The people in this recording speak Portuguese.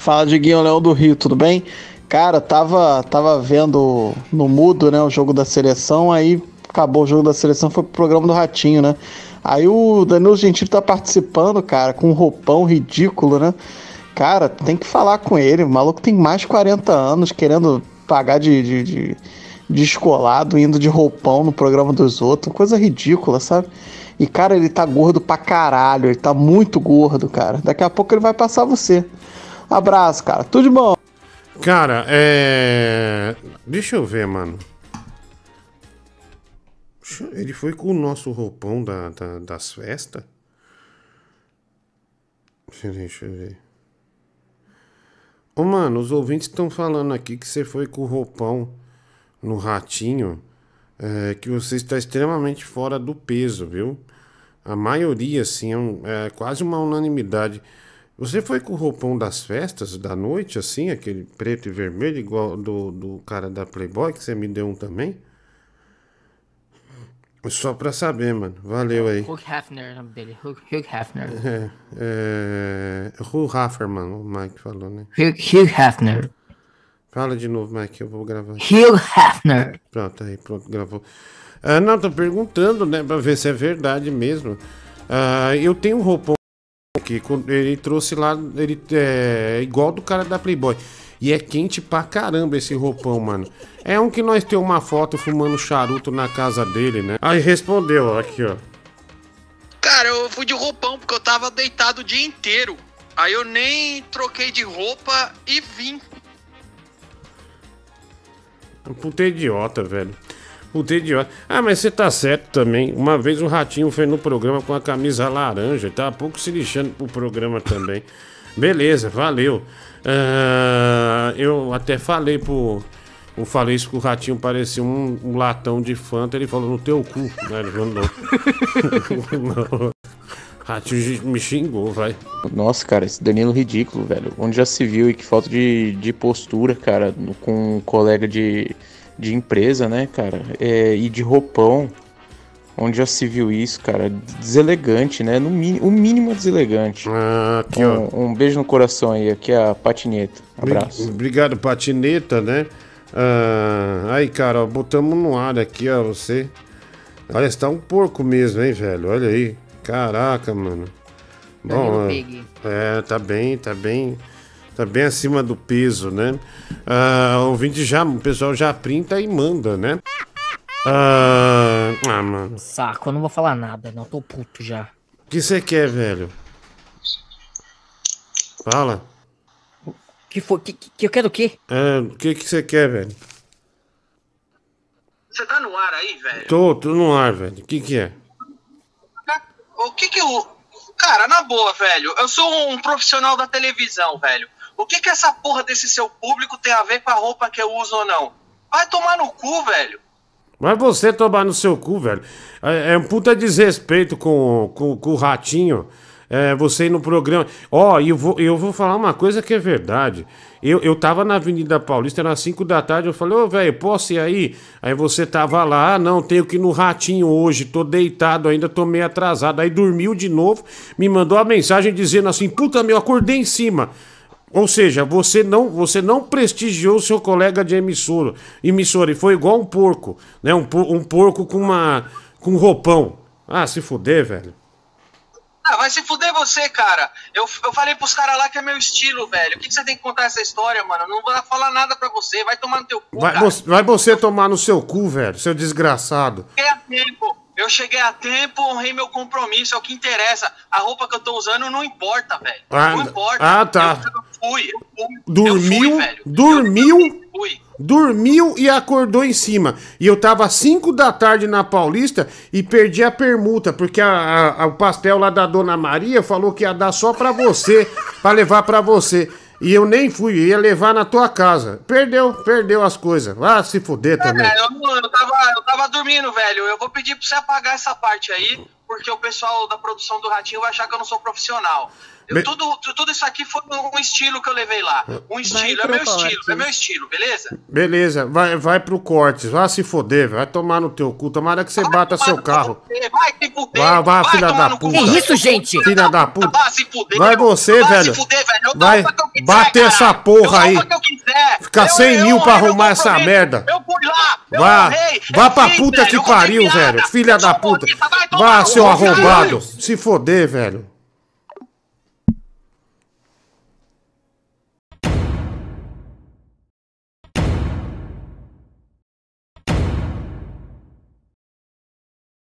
Fala, Diguinho, Leão do Rio, tudo bem? Cara, tava vendo no Mudo, né, o jogo da seleção, aí acabou o jogo da seleção, foi pro programa do Ratinho, né? Aí o Danilo Gentili tá participando, cara, com um roupão ridículo, né? Cara, tem que falar com ele, o maluco tem mais de 40 anos, querendo pagar de descolado, indo de roupão no programa dos outros, coisa ridícula, sabe? E, cara, ele tá gordo pra caralho, ele tá muito gordo, cara. Daqui a pouco ele vai passar você. Abraço, cara. Tudo de bom. Cara, deixa eu ver, mano. Ele foi com o nosso roupão das festas? Deixa eu ver. Ô, mano, os ouvintes estão falando aqui que você foi com o roupão no Ratinho, que você está extremamente fora do peso, viu? A maioria, assim, é quase uma unanimidade. Você foi com o roupão das festas, da noite, assim, aquele preto e vermelho, igual do cara da Playboy, que você me deu um também? Só pra saber, mano. Valeu aí. Hugh Hefner, o nome dele. Hugh Hefner. Hugh Hefner, o Mike falou, né? Hugh Hefner. Fala de novo, Mike, eu vou gravar. Hugh Hefner. Pronto, aí, pronto, gravou. Não, tô perguntando, né, pra ver se é verdade mesmo. Eu tenho um roupão que ele trouxe lá, ele é igual do cara da Playboy. E é quente pra caramba esse roupão, mano. É um que nós temos uma foto fumando charuto na casa dele, né? Aí respondeu, ó, aqui, ó. Cara, eu fui de roupão porque eu tava deitado o dia inteiro. Aí eu nem troquei de roupa e vim. Puta idiota, velho. Puta idiota. Ah, mas você tá certo também. Uma vez o Ratinho foi no programa com a camisa laranja. Tava pouco se lixando pro programa também. Beleza, valeu. Eu até falei eu falei isso que o Ratinho parecia um latão de Fanta. Ele falou no teu cu, né? Ele falou, não. Ratinho me xingou, vai. Nossa, cara, esse Danilo ridículo, velho. Onde já se viu e que falta de postura, cara, com um colega de empresa, né, cara? E de roupão. Onde já se viu isso, cara? Deselegante, né? O mínimo é deselegante. Aqui, ó. Um beijo no coração aí. Aqui é a Patineta. Abraço. Obrigado, Patineta, né? Aí, cara, ó, botamos no ar aqui, ó, você. Olha, você tá um porco mesmo, hein, velho? Olha aí. Caraca, mano. Bom, tá bem acima do peso, né? O pessoal já printa e manda, né? Mano. Saco, eu não vou falar nada, não. Tô puto já. O que você quer, velho? Fala. Que foi? Que eu quero o quê? O que você quer, velho? Você tá no ar aí, velho? Tô no ar, velho. O que é? O que eu... Cara, na boa, velho. Eu sou um profissional da televisão, velho. O que essa porra desse seu público tem a ver com a roupa que eu uso ou não? Vai tomar no cu, velho. Mas você tomar no seu cu, velho. É um puta desrespeito com o Ratinho. Você ir no programa. Ó, eu vou falar uma coisa que é verdade. Eu tava na Avenida Paulista, era às 5 da tarde. Eu falei, ô, velho, posso ir aí? Aí você tava lá, não, tenho que ir no Ratinho hoje. Tô deitado ainda, tô meio atrasado. Aí dormiu de novo, me mandou a mensagem dizendo assim: puta, meu, acordei em cima. Ou seja, você não prestigiou o seu colega de emissora e foi igual um porco, né? Um porco com um roupão. Ah, se fuder, velho. Vai se fuder você, cara. Eu falei pros caras lá que é meu estilo, velho. O que você tem que contar essa história, mano? Eu não vou falar nada pra você. Vai tomar no teu cu, cara. Vai você tomar no seu cu, velho, seu desgraçado. Eu cheguei a tempo, honrei meu compromisso, é o que interessa. A roupa que eu tô usando não importa, velho. Não importa. Tá. Eu fui. Dormiu, velho. Dormiu e acordou em cima. E eu tava às 5 da tarde na Paulista e perdi a permuta, porque o pastel lá da Dona Maria falou que ia dar só pra você, pra levar pra você. E eu nem fui, ia levar na tua casa. Perdeu as coisas. Vai se fuder também. Eu tava dormindo, velho. Eu vou pedir pra você apagar essa parte aí, porque o pessoal da produção do Ratinho vai achar que eu não sou profissional. Tudo isso aqui foi um estilo que eu levei lá. Um estilo, é meu estilo, beleza? Beleza, vai pro cortes, vai se foder, vai tomar no teu cu, tomara que você bata seu carro. Vai se Vai, filha tomar da no cu, puta. Que isso, gente? Filha da puta. Vai se fuder. Vai você, Vai velho. se fuder, velho. Eu Vai dou o que eu quiser, bater caralho. essa porra aí. Eu dou o que eu quiser. Ficar 100 mil pra honrei meu arrumar essa compromisso. merda. Eu fui lá. Eu Vá, honrei, vá eu pra fiz, puta velho, que eu contei pariu, piada. velho. Filha Eu sou da puta. bonita, vai tomar Vá, no seu cu, arrombado. caralho. Se foder, velho.